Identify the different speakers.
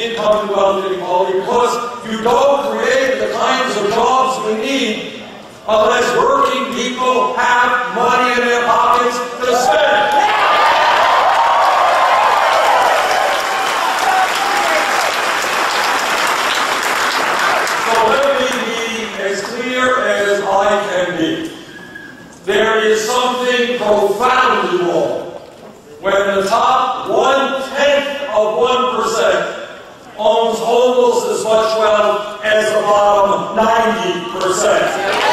Speaker 1: income and wealth inequality because you don't create the kinds of jobs we need unless working people have money in their pockets to spend. So let me be as clear as I can be. There is something profoundly wrong when the top 1/10 of 1% owns almost as much wealth as the bottom 90%.